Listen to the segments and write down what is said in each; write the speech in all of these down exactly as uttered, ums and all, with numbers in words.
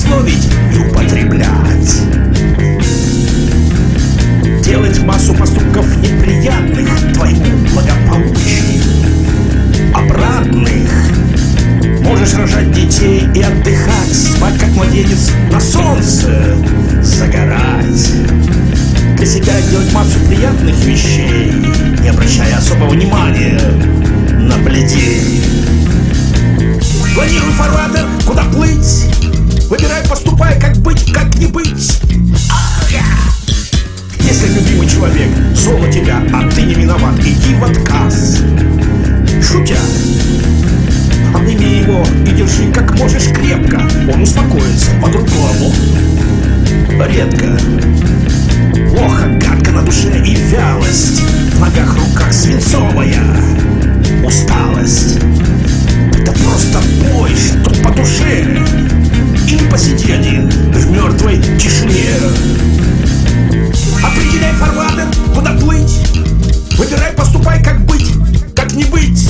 злословить и употреблять, делать массу поступков неприятных твоему благополучию, обратных. Можешь рожать детей и отдыхать, спать как младенец на солнце, загорать. Для себя делать массу приятных вещей, не обращая особого внимания на бледей. Планируй фарватер, куда плыть. Выбирай, поступай, как быть, как не быть. Если любимый человек зол на тебя, а ты не виноват, иди в отказ. Шутя, обними его и держи как можешь крепко. Он успокоится по-другому. Редко. Плохо, гадко на душе и вялость. В ногах, руках свинцовая усталость. Это просто бой, что по душе. Или посиди один в мертвой тишине. Определяй фарватер, куда плыть. Выбирай, поступай, как быть, как не быть.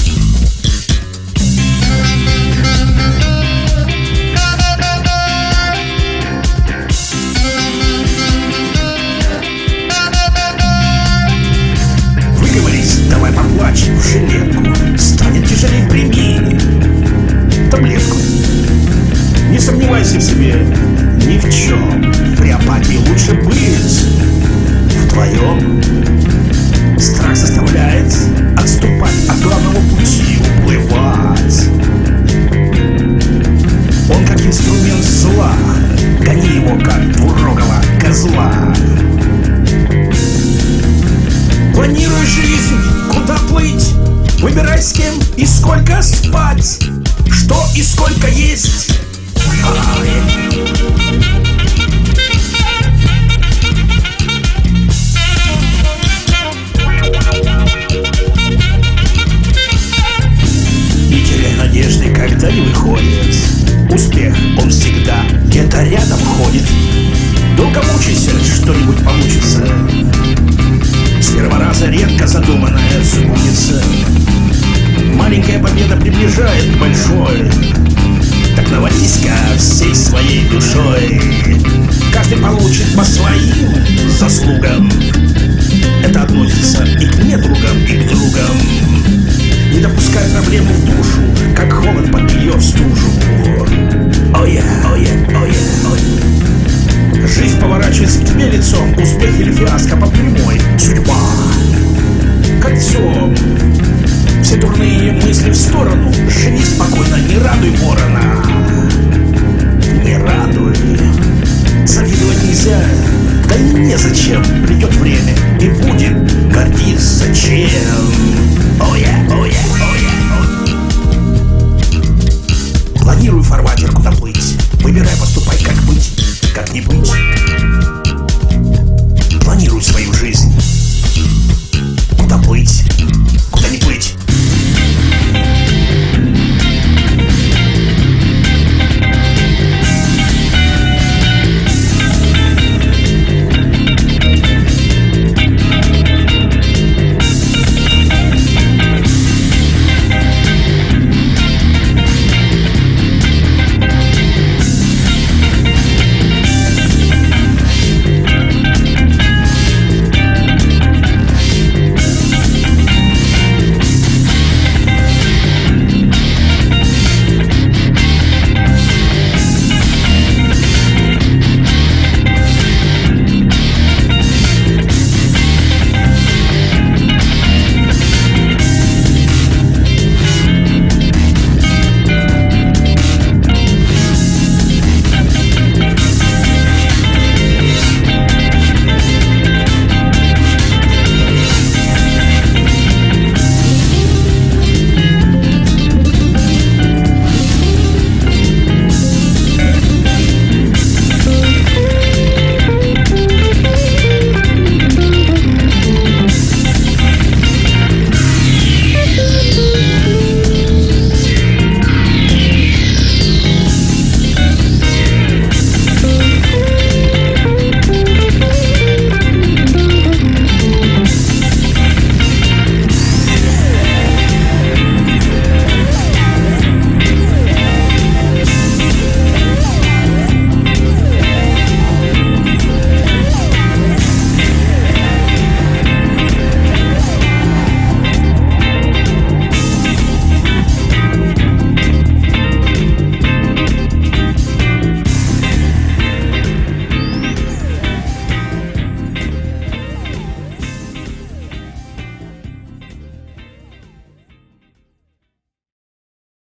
Выговорись, давай поплачь в жилетку. Станет тяжелее, прими таблетку. Не сомневайся в себе ни в чем. При апатии лучше быть вдвоем. Страх заставляет отступать от главного пути, уплывать. Он как инструмент зла. Гони его, как двурогого козла. Планируй жизнь, куда плыть. Выбирай, с кем и сколько спать. Что и сколько есть. Не теряй надежды, когда не выходит. Успех, он всегда где-то рядом ходит. Долго мучайся, что-нибудь получится. С первого раза редко задуманное сбудется. Маленькая победа приближает большой. Так навались-ка всей своей душой. Каждый получит по своим заслугам. Это относится и к недругам, и к другам. Не допускай проблему в душу.